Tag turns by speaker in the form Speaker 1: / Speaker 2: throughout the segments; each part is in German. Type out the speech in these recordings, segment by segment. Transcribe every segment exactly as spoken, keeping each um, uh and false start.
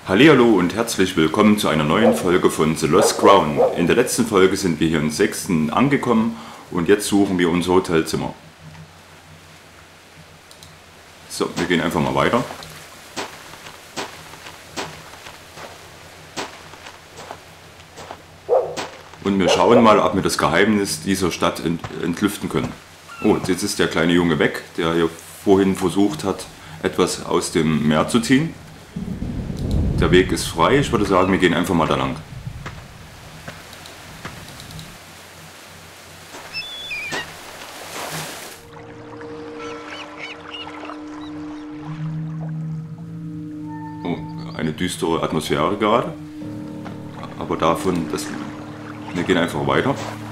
Speaker 1: Hallihallo und herzlich willkommen zu einer neuen Folge von The Lost Crown. In der letzten Folge sind wir hier in Sexton angekommen und jetzt suchen wir unser Hotelzimmer. So, wir gehen einfach mal weiter. Und wir schauen mal, ob wir das Geheimnis dieser Stadt ent entlüften können. Oh, jetzt ist der kleine Junge weg, der hier vorhin versucht hat, etwas aus dem Meer zu ziehen. Der Weg ist frei, ich würde sagen, wir gehen einfach mal da lang. Oh, eine düstere Atmosphäre gerade. Aber davon, das, wir gehen einfach weiter.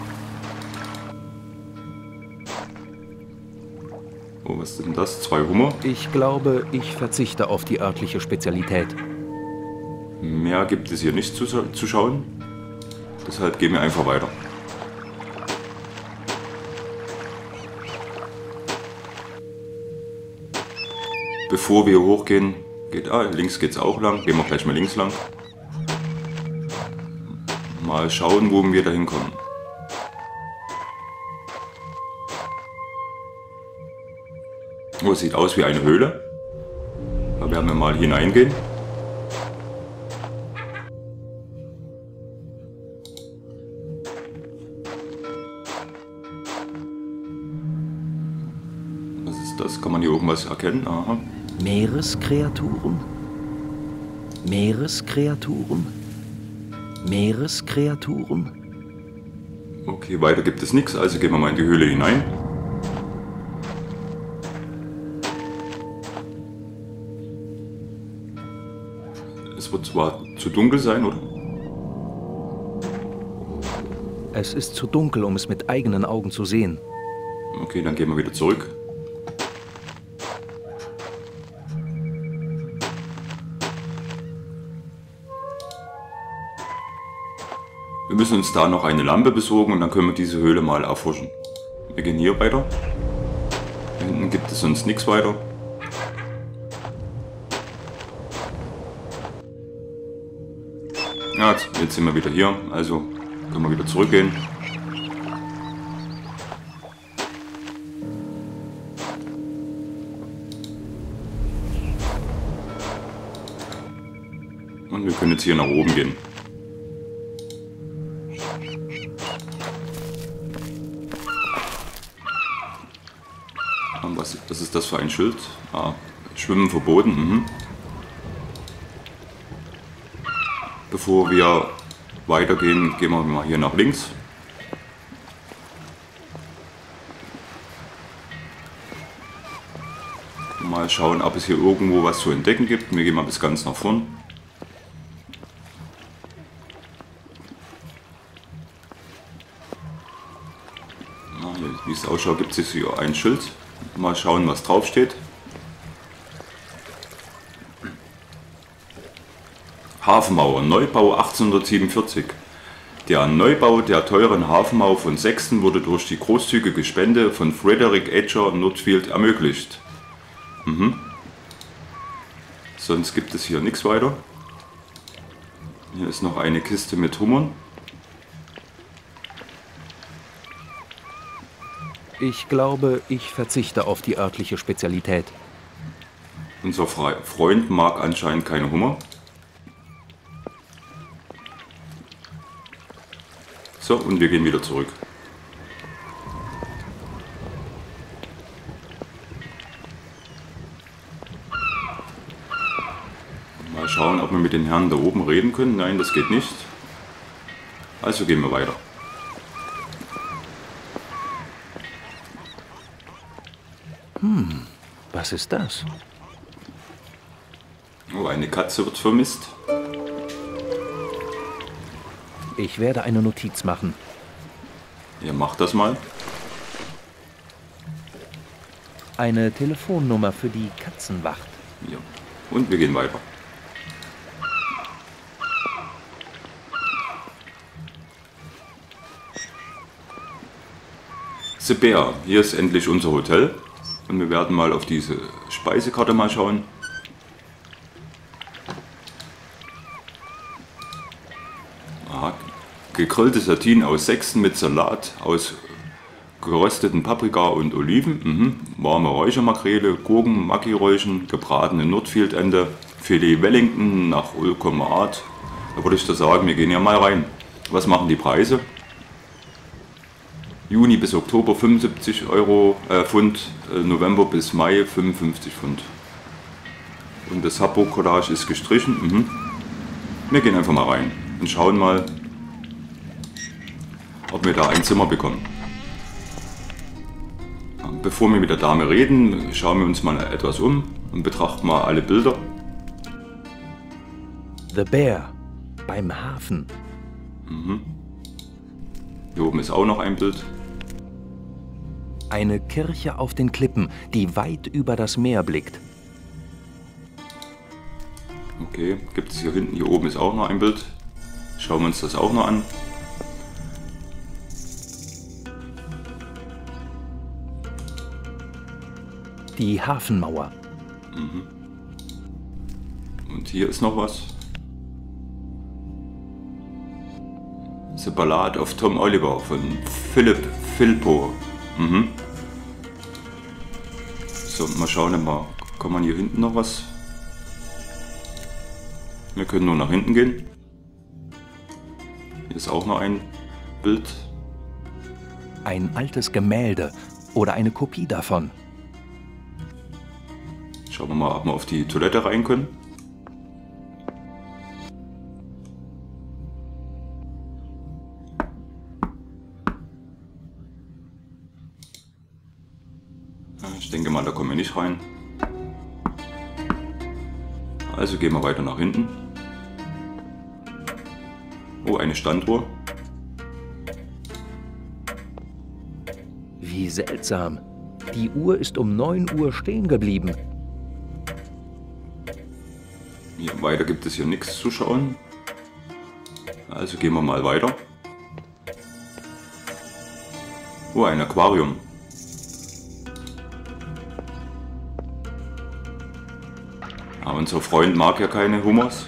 Speaker 1: Oh, was ist denn das? Zwei Hummer?
Speaker 2: Ich glaube, ich verzichte auf die örtliche Spezialität.
Speaker 1: Mehr gibt es hier nicht zu, zu schauen. Deshalb gehen wir einfach weiter. Bevor wir hochgehen, geht, ah, links geht es auch lang. Gehen wir gleich mal links lang. Mal schauen, wo wir da hinkommen. Oh, es sieht aus wie eine Höhle. Da werden wir mal hineingehen. Was ist das? Kann man hier irgendwas erkennen? Aha.
Speaker 2: Meereskreaturen? Meereskreaturen? Meereskreaturen?
Speaker 1: Okay, weiter gibt es nichts, also gehen wir mal in die Höhle hinein. Es wird zwar zu dunkel sein, oder?
Speaker 2: Es ist zu dunkel, um es mit eigenen Augen zu sehen.
Speaker 1: Okay, dann gehen wir wieder zurück. Wir müssen uns da noch eine Lampe besorgen und dann können wir diese Höhle mal erforschen. Wir gehen hier weiter. Hier hinten gibt es sonst nichts weiter. Ja, jetzt sind wir wieder hier, also können wir wieder zurückgehen. Und wir können jetzt hier nach oben gehen. Was, was ist das für ein Schild? Ah, Schwimmen verboten. Mhm. Bevor wir weitergehen, gehen wir mal hier nach links. Mal schauen, ob es hier irgendwo was zu entdecken gibt. Wir gehen mal bis ganz nach vorn. Wie es ausschaut, gibt es hier ein Schild. Mal schauen, was drauf steht. Hafenmauer, Neubau achtzehnhundertsiebenundvierzig. Der Neubau der teuren Hafenmauer von Sexton wurde durch die großzügige Spende von Frederick Edgar Nordfield ermöglicht. Mhm. Sonst gibt es hier nichts weiter. Hier ist noch eine Kiste mit Hummern.
Speaker 2: Ich glaube, ich verzichte auf die örtliche Spezialität.
Speaker 1: Unser Freund mag anscheinend keine Hummer. So, und wir gehen wieder zurück. Mal schauen, ob wir mit den Herren da oben reden können. Nein, das geht nicht. Also gehen wir weiter.
Speaker 2: Hm, was ist das?
Speaker 1: Oh, eine Katze wird vermisst.
Speaker 2: Ich werde eine Notiz machen.
Speaker 1: Ja, mach das mal.
Speaker 2: Eine Telefonnummer für die Katzenwacht.
Speaker 1: Ja. Und wir gehen weiter. The Bear, hier ist endlich unser Hotel. Und wir werden mal auf diese Speisekarte mal schauen. gegrillte Sardinen aus Sechsten mit Salat aus gerösteten Paprika und Oliven, mhm. warme Räuchermakrele, Gurken, Maggi-Räuchen, gebratene Nordfield-Ente, Filet Wellington nach Ulkommer Art. Da würde ich da sagen, wir gehen ja mal rein. Was machen die Preise? Juni bis Oktober fünfundsiebzig Euro äh, Pfund, äh, November bis Mai fünfundfünfzig Pfund. Und das Habbo-Collage ist gestrichen. Mhm. Wir gehen einfach mal rein und schauen mal, ob wir da ein Zimmer bekommen. Bevor wir mit der Dame reden, schauen wir uns mal etwas um und betrachten mal alle Bilder.
Speaker 2: The Bear beim Hafen.
Speaker 1: Mhm. Hier oben ist auch noch ein Bild.
Speaker 2: Eine Kirche auf den Klippen, die weit über das Meer blickt.
Speaker 1: Okay, gibt es hier hinten, hier oben ist auch noch ein Bild. Schauen wir uns das auch noch an.
Speaker 2: Die Hafenmauer.
Speaker 1: Mhm. Und hier ist noch was. The Ballad of Tom Oliver von Philip Philpo. Mhm. So, mal schauen mal, kann man hier hinten noch was? Wir können nur nach hinten gehen. Hier ist auch noch ein Bild.
Speaker 2: Ein altes Gemälde oder eine Kopie davon.
Speaker 1: Schauen wir mal, ob wir auf die Toilette rein können. Ich denke mal, da kommen wir nicht rein. Also gehen wir weiter nach hinten. Oh, eine Standuhr.
Speaker 2: Wie seltsam. Die Uhr ist um neun Uhr stehen geblieben.
Speaker 1: Ja, weiter gibt es hier nichts zu schauen. Also gehen wir mal weiter. Oh, ein Aquarium. Aber unser Freund mag ja keine Hummers.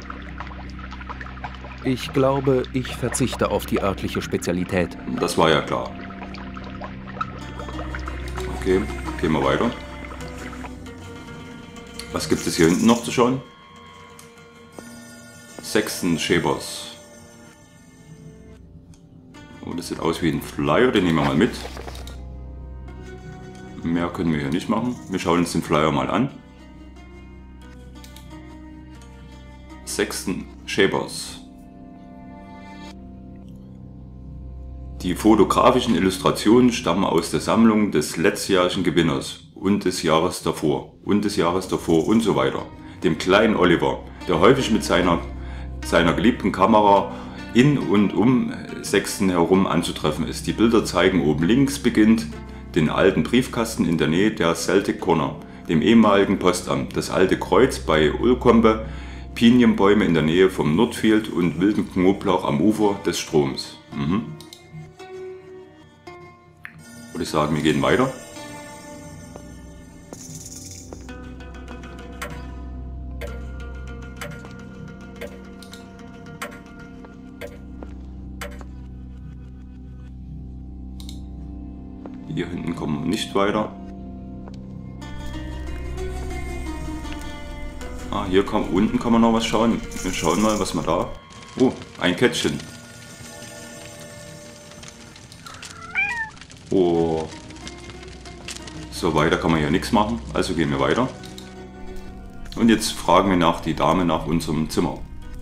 Speaker 2: Ich glaube, ich verzichte auf die örtliche Spezialität.
Speaker 1: Das war ja klar. Okay, gehen wir weiter. Was gibt es hier hinten noch zu schauen? Sexton Shapers. Oh, das sieht aus wie ein Flyer, den nehmen wir mal mit. Mehr können wir hier nicht machen. Wir schauen uns den Flyer mal an. Sexton Shapers. Die fotografischen Illustrationen stammen aus der Sammlung des letztjährigen Gewinners und des Jahres davor und des Jahres davor und so weiter. Dem kleinen Oliver, der häufig mit seiner, seiner geliebten Kamera in und um Sexton herum anzutreffen ist. Die Bilder zeigen oben links beginnt den alten Briefkasten in der Nähe der Celtic Corner, dem ehemaligen Postamt, das alte Kreuz bei Ulkombe, Pinienbäume in der Nähe vom Nordfield und wilden Knoblauch am Ufer des Stroms. Mhm. Würde ich sagen, wir gehen weiter. Hier hinten kommen wir nicht weiter. Ah, hier kann, unten kann man noch was schauen. Wir schauen mal, was wir da... Oh, ein Kätzchen. Oh. So, weiter kann man hier nichts machen, also gehen wir weiter. Und jetzt fragen wir nach die Dame nach unserem Zimmer.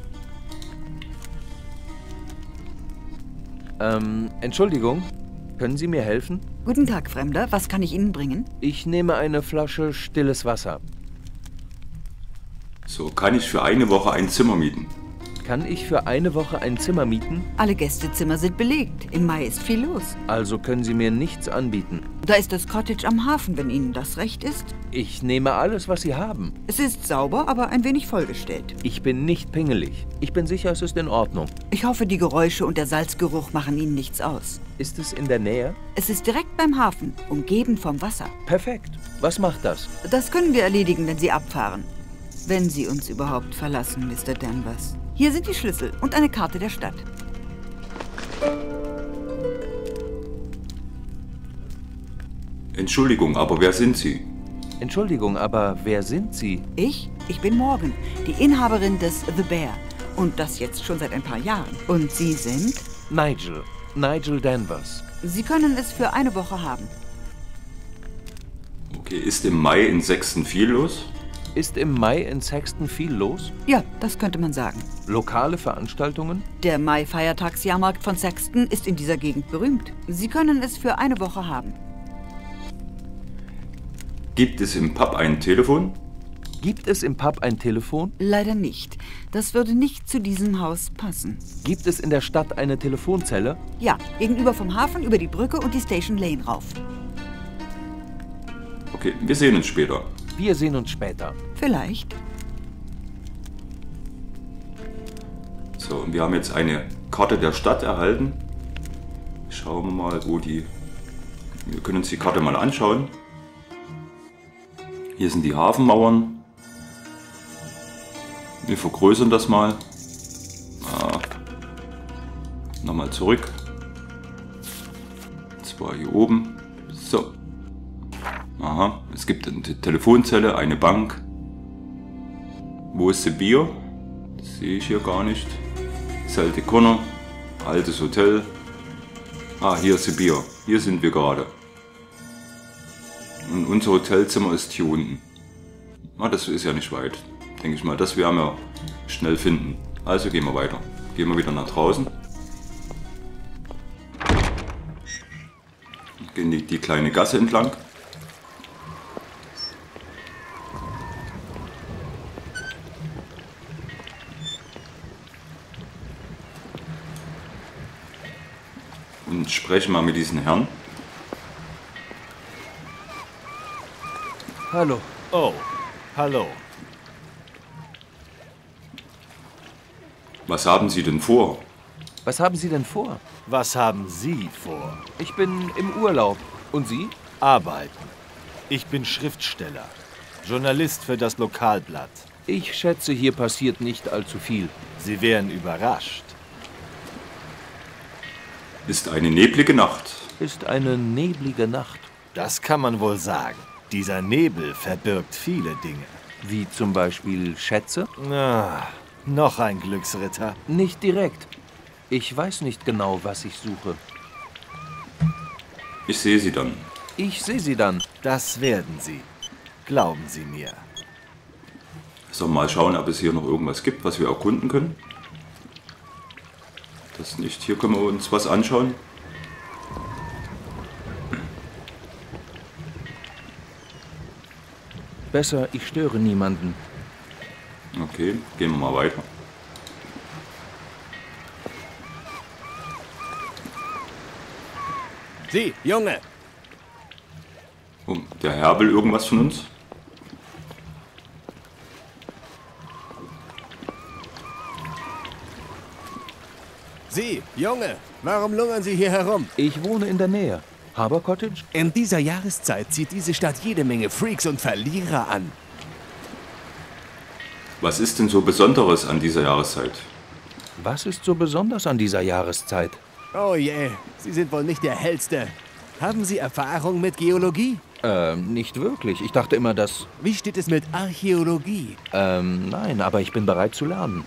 Speaker 2: Ähm, Entschuldigung, können Sie mir helfen?
Speaker 3: Guten Tag, Fremder. Was kann ich Ihnen bringen?
Speaker 2: Ich nehme eine Flasche stilles Wasser.
Speaker 1: So, kann ich für eine Woche ein Zimmer mieten?
Speaker 2: Kann ich für eine Woche ein Zimmer mieten?
Speaker 3: Alle Gästezimmer sind belegt. Im Mai ist viel los.
Speaker 2: Also können Sie mir nichts anbieten.
Speaker 3: Da ist das Cottage am Hafen, wenn Ihnen das recht ist.
Speaker 2: Ich nehme alles, was Sie haben.
Speaker 3: Es ist sauber, aber ein wenig vollgestellt.
Speaker 2: Ich bin nicht pingelig. Ich bin sicher, es ist in Ordnung.
Speaker 3: Ich hoffe, die Geräusche und der Salzgeruch machen Ihnen nichts aus.
Speaker 2: Ist es in der Nähe?
Speaker 3: Es ist direkt beim Hafen, umgeben vom Wasser.
Speaker 2: Perfekt. Was macht das?
Speaker 3: Das können wir erledigen, wenn Sie abfahren. Wenn Sie uns überhaupt verlassen, Mister Danvers. Hier sind die Schlüssel und eine Karte der Stadt.
Speaker 1: Entschuldigung, aber wer sind Sie?
Speaker 2: Entschuldigung, aber wer sind Sie?
Speaker 3: Ich? Ich bin Morgan, die Inhaberin des The Bear. Und das jetzt schon seit ein paar Jahren. Und Sie sind?
Speaker 2: Nigel. Nigel Danvers.
Speaker 3: Sie können es für eine Woche haben.
Speaker 1: Okay, ist im Mai in Sexton viel los?
Speaker 2: Ist im Mai in Sexton viel los?
Speaker 3: Ja, das könnte man sagen.
Speaker 2: Lokale Veranstaltungen?
Speaker 3: Der Mai-Feiertagsjahrmarkt von Sexton ist in dieser Gegend berühmt. Sie können es für eine Woche haben.
Speaker 1: Gibt es im Pub ein Telefon?
Speaker 2: Gibt es im Pub ein Telefon?
Speaker 3: Leider nicht. Das würde nicht zu diesem Haus passen.
Speaker 2: Gibt es in der Stadt eine Telefonzelle?
Speaker 3: Ja, gegenüber vom Hafen, über die Brücke und die Station Lane rauf.
Speaker 1: Okay, wir sehen uns später.
Speaker 2: Wir sehen uns später.
Speaker 3: Vielleicht.
Speaker 1: So, und wir haben jetzt eine Karte der Stadt erhalten. Schauen wir mal, wo die... Wir können uns die Karte mal anschauen. Hier sind die Hafenmauern. Wir vergrößern das mal. Ah. Nochmal zurück. Zwar hier oben. So. Aha, es gibt eine Telefonzelle, eine Bank. Wo ist das Bier? Das sehe ich hier gar nicht. Salte Corner, altes Hotel. Ah, hier ist das Bier. Hier sind wir gerade. Und unser Hotelzimmer ist hier unten. Ah, das ist ja nicht weit. Denke ich mal, das werden wir schnell finden. Also gehen wir weiter. Gehen wir wieder nach draußen. Gehen die, die kleine Gasse entlang. Und sprechen mal mit diesen Herrn.
Speaker 2: Hallo.
Speaker 4: Oh, hallo.
Speaker 1: Was haben Sie denn vor?
Speaker 2: Was haben Sie denn vor?
Speaker 4: Was haben Sie vor?
Speaker 2: Ich bin im Urlaub. Und Sie?
Speaker 4: Arbeiten. Ich bin Schriftsteller, Journalist für das Lokalblatt.
Speaker 2: Ich schätze, hier passiert nicht allzu viel.
Speaker 4: Sie wären überrascht.
Speaker 1: Ist eine neblige Nacht.
Speaker 2: Ist eine neblige Nacht.
Speaker 4: Das kann man wohl sagen. Dieser Nebel verbirgt viele Dinge.
Speaker 2: Wie zum Beispiel Schätze?
Speaker 4: Ah, noch ein Glücksritter.
Speaker 2: Nicht direkt. Ich weiß nicht genau, was ich suche.
Speaker 1: Ich sehe Sie dann.
Speaker 2: Ich sehe Sie dann.
Speaker 4: Das werden Sie. Glauben Sie mir.
Speaker 1: So, mal schauen, ob es hier noch irgendwas gibt, was wir erkunden können. Das nicht. Hier können wir uns was anschauen.
Speaker 2: Besser, ich störe niemanden.
Speaker 1: Okay, gehen wir mal weiter.
Speaker 4: Sie, Junge!
Speaker 1: Oh, der Herr will irgendwas von uns.
Speaker 5: Sie, Junge, warum lungern Sie hier herum?
Speaker 2: Ich wohne in der Nähe. Harbour Cottage?
Speaker 5: In dieser Jahreszeit zieht diese Stadt jede Menge Freaks und Verlierer an.
Speaker 1: Was ist denn so Besonderes an dieser Jahreszeit?
Speaker 2: Was ist so besonders an dieser Jahreszeit?
Speaker 5: Oh je, Sie sind wohl nicht der Hellste. Haben Sie Erfahrung mit Geologie?
Speaker 2: Ähm, nicht wirklich. Ich dachte immer, dass...
Speaker 5: Wie steht es mit Archäologie?
Speaker 2: Ähm, nein, aber ich bin bereit zu lernen.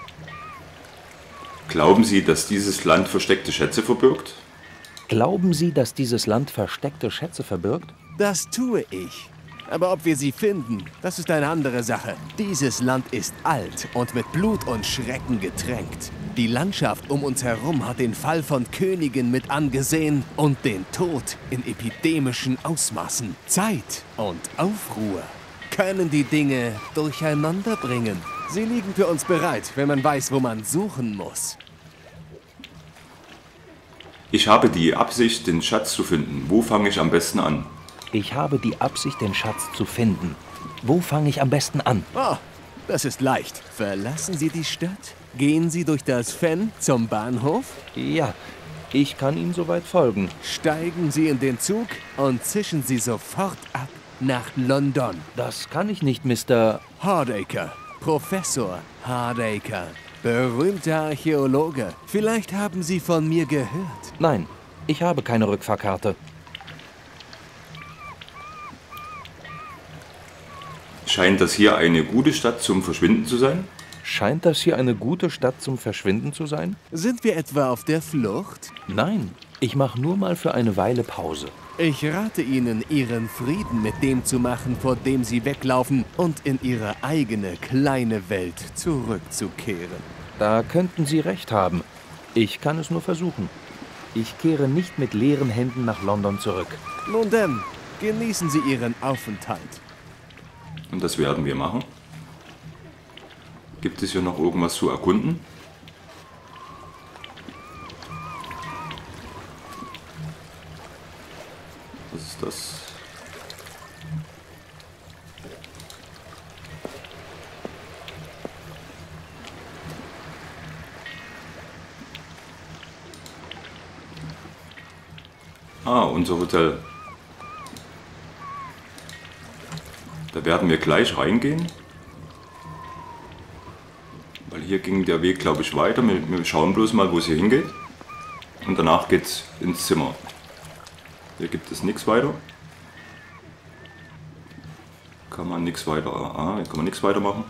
Speaker 1: Glauben Sie, dass dieses Land versteckte Schätze verbirgt?
Speaker 2: Glauben Sie, dass dieses Land versteckte Schätze verbirgt?
Speaker 5: Das tue ich. Aber ob wir sie finden, das ist eine andere Sache. Dieses Land ist alt und mit Blut und Schrecken getränkt. Die Landschaft um uns herum hat den Fall von Königen mit angesehen und den Tod in epidemischen Ausmaßen. Zeit und Aufruhr können die Dinge durcheinander bringen. Sie liegen für uns bereit, wenn man weiß, wo man suchen muss.
Speaker 1: Ich habe die Absicht, den Schatz zu finden. Wo fange ich am besten an?
Speaker 2: Ich habe die Absicht, den Schatz zu finden. Wo fange ich am besten an?
Speaker 5: Oh, das ist leicht. Verlassen Sie die Stadt? Gehen Sie durch das Fen zum Bahnhof?
Speaker 2: Ja, ich kann Ihnen soweit folgen.
Speaker 5: Steigen Sie in den Zug und zischen Sie sofort ab nach London.
Speaker 2: Das kann ich nicht, Mister...
Speaker 5: Hardacre. Professor Hardacre. Berühmter Archäologe. Vielleicht haben Sie von mir gehört.
Speaker 2: Nein, ich habe keine Rückfahrkarte.
Speaker 1: Scheint das hier eine gute Stadt zum Verschwinden zu sein?
Speaker 2: Scheint das hier eine gute Stadt zum Verschwinden zu sein?
Speaker 5: Sind wir etwa auf der Flucht?
Speaker 2: Nein, ich mache nur mal für eine Weile Pause.
Speaker 5: Ich rate Ihnen, Ihren Frieden mit dem zu machen, vor dem Sie weglaufen und in Ihre eigene kleine Welt zurückzukehren.
Speaker 2: Da könnten Sie recht haben. Ich kann es nur versuchen. Ich kehre nicht mit leeren Händen nach London zurück.
Speaker 5: Nun denn, genießen Sie Ihren Aufenthalt.
Speaker 1: Und das werden wir machen. Gibt es hier noch irgendwas zu erkunden? Was ist das? Ah, unser Hotel. Da werden wir gleich reingehen. Weil hier ging der Weg, glaube ich, weiter. Wir, wir schauen bloß mal, wo es hier hingeht. Und danach geht es ins Zimmer. Hier gibt es nichts weiter. Kann man nichts weiter. Ah, hier kann man nichts weiter machen.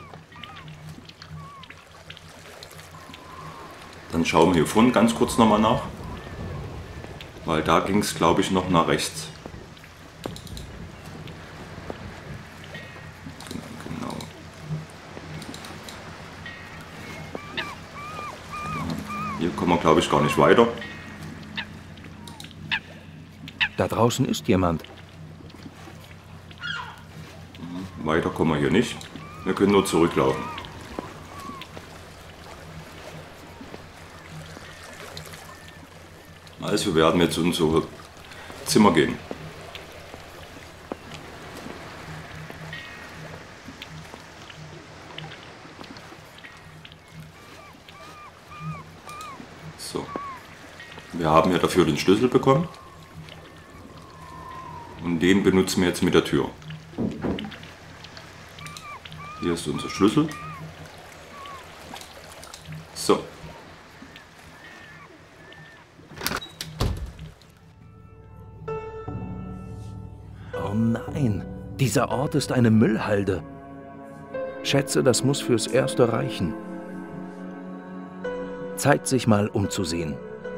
Speaker 1: Dann schauen wir hier vorne ganz kurz nochmal nach. Weil da ging es, glaube ich, noch nach rechts. Genau. Hier kommen wir, glaube ich, gar nicht weiter.
Speaker 2: Da draußen ist jemand.
Speaker 1: Weiter kommen wir hier nicht. Wir können nur zurücklaufen. Also wir werden jetzt in unser Zimmer gehen. So. Wir haben ja dafür den Schlüssel bekommen. Und den benutzen wir jetzt mit der Tür. Hier ist unser Schlüssel. So.
Speaker 2: Oh nein, dieser Ort ist eine Müllhalde. Schätze, das muss fürs Erste reichen. Zeit, sich mal umzusehen.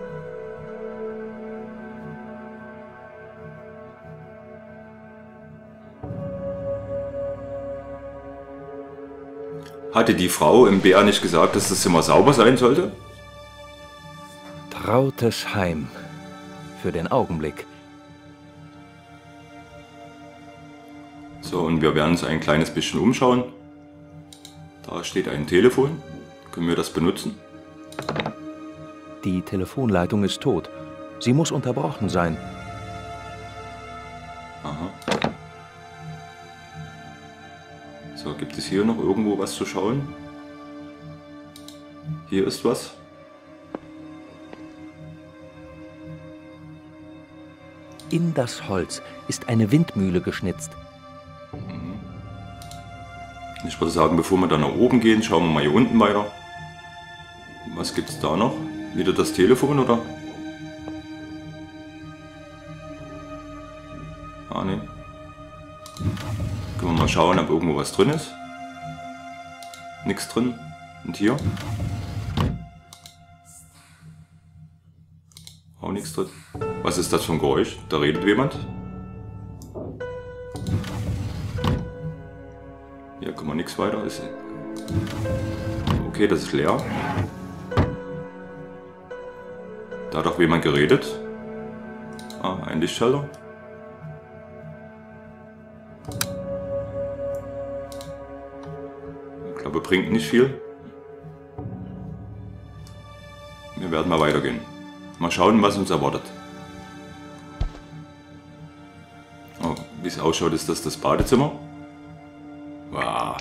Speaker 1: Hatte die Frau im Bär nicht gesagt, dass das Zimmer sauber sein sollte?
Speaker 2: Trautes Heim. Für den Augenblick.
Speaker 1: So, und wir werden uns ein kleines bisschen umschauen. Da steht ein Telefon. Können wir das benutzen?
Speaker 2: Die Telefonleitung ist tot. Sie muss unterbrochen sein.
Speaker 1: Aha. So, gibt es hier noch irgendwo was zu schauen? Hier ist was.
Speaker 2: In das Holz ist eine Windmühle geschnitzt.
Speaker 1: Ich würde sagen, bevor wir dann nach oben gehen, schauen wir mal hier unten weiter. Was gibt es da noch? Wieder das Telefon, oder? Ah, ne. Können wir mal schauen, ob irgendwo was drin ist. Nichts drin. Und hier? Auch nichts drin. Was ist das für ein Geräusch? Da redet jemand. Hier kann man nichts weiter. Ist okay, das ist leer. Da hat doch jemand geredet. Ah, ein Lichtschalter. Ich glaube, bringt nicht viel. Wir werden mal weitergehen. Mal schauen, was uns erwartet. Oh, wie es ausschaut, ist das das Badezimmer. Wow.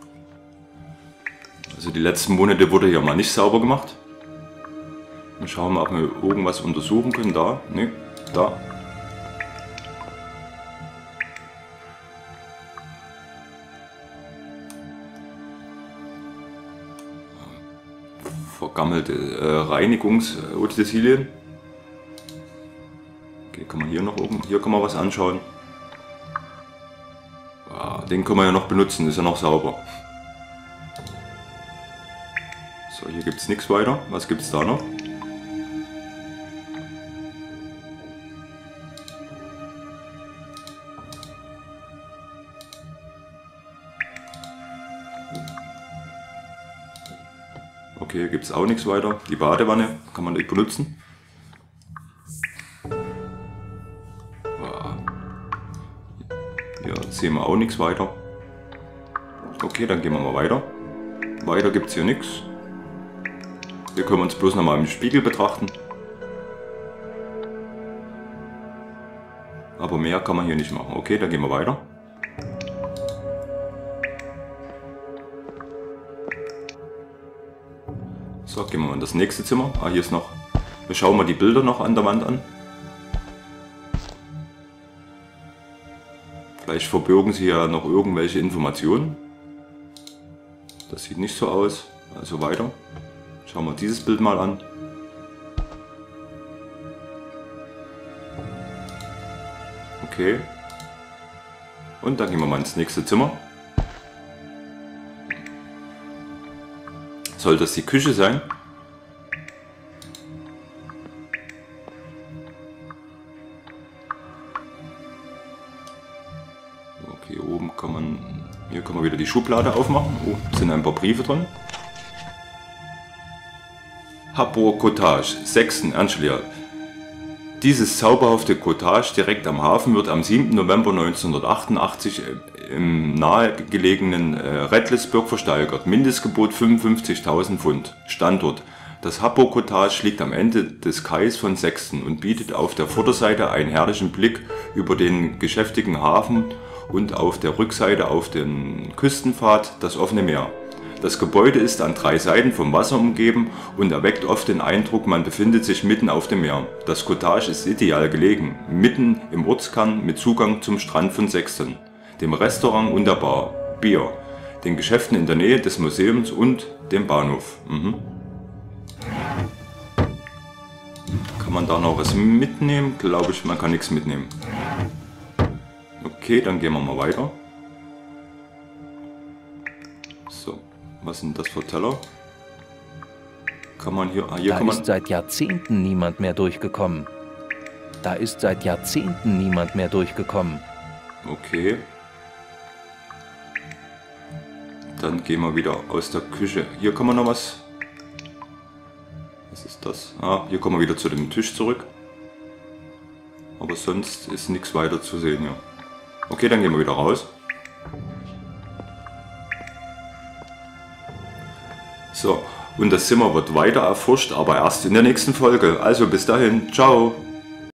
Speaker 1: Also die letzten Monate wurde hier mal nicht sauber gemacht. Wir schauen mal, ob wir irgendwas untersuchen können. Da, ne, da. vergammelte äh, Reinigungsutensilien. Okay, kann man hier noch oben, hier kann man was anschauen. Ah, den können wir ja noch benutzen, ist ja noch sauber. So, hier gibt es nichts weiter. Was gibt es da noch? Okay, hier gibt es auch nichts weiter. Die Badewanne kann man nicht benutzen. Hier sehen wir auch nichts weiter. Okay, dann gehen wir mal weiter. Weiter gibt es hier nichts. Wir können uns bloß nochmal im Spiegel betrachten. Aber mehr kann man hier nicht machen. Okay, dann gehen wir weiter. So, gehen wir mal in das nächste Zimmer. Ah, hier ist noch. Wir schauen mal die Bilder noch an der Wand an. Vielleicht verbirgen sie ja noch irgendwelche Informationen. Das sieht nicht so aus. Also weiter. Schauen wir dieses Bild mal an. Okay. Und dann gehen wir mal ins nächste Zimmer. Soll das die Küche sein? Okay, oben kann man, hier kann man wieder die Schublade aufmachen. Oh, sind ein paar Briefe drin. Habboer Cottage, Sexton, Anglia. Dieses zauberhafte Cottage direkt am Hafen wird am siebten November neunzehnhundertachtundachtzig im nahegelegenen äh, Redlisburg versteigert. Mindestgebot fünfundfünfzigtausend Pfund. Standort: Das Habboer Cottage liegt am Ende des Kais von Sexton und bietet auf der Vorderseite einen herrlichen Blick über den geschäftigen Hafen und auf der Rückseite auf den Küstenpfad das offene Meer. Das Gebäude ist an drei Seiten vom Wasser umgeben und erweckt oft den Eindruck, man befindet sich mitten auf dem Meer. Das Cottage ist ideal gelegen, mitten im Ortskern mit Zugang zum Strand von Sexton, dem Restaurant und der Bar, Bier, den Geschäften in der Nähe des Museums und dem Bahnhof. Mhm. Kann man da noch was mitnehmen? Glaube ich, man kann nichts mitnehmen. Okay, dann gehen wir mal weiter. So, was sind das für Teller? Kann man hier... Ah, hier
Speaker 2: da
Speaker 1: kann man,
Speaker 2: ist seit Jahrzehnten niemand mehr durchgekommen. Da ist seit Jahrzehnten niemand mehr durchgekommen.
Speaker 1: Okay. Dann gehen wir wieder aus der Küche. Hier kann man noch was... Was ist das? Ah, hier kommen wir wieder zu dem Tisch zurück. Aber sonst ist nichts weiter zu sehen hier. Okay, dann gehen wir wieder raus. So, und das Zimmer wird weiter erforscht, aber erst in der nächsten Folge. Also bis dahin, ciao!